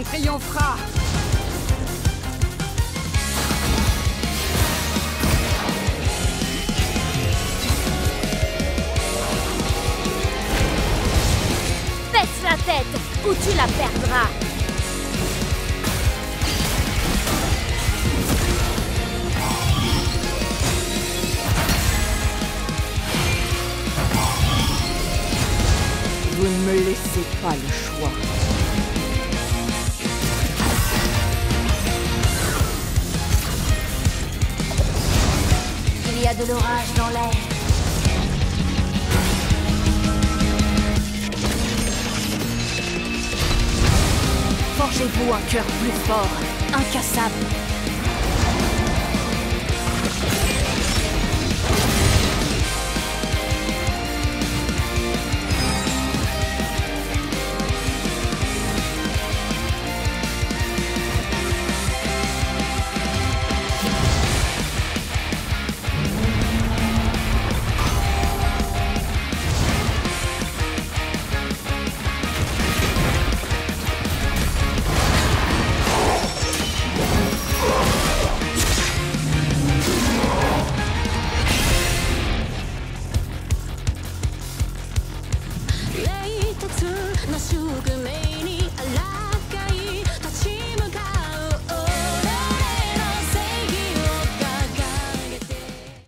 Xiong triomphera. Baisse la tête ou tu la perdras. Vous ne me laissez pas le choix. Il y a de l'orage dans l'air. Forgez-vous un cœur plus fort, incassable.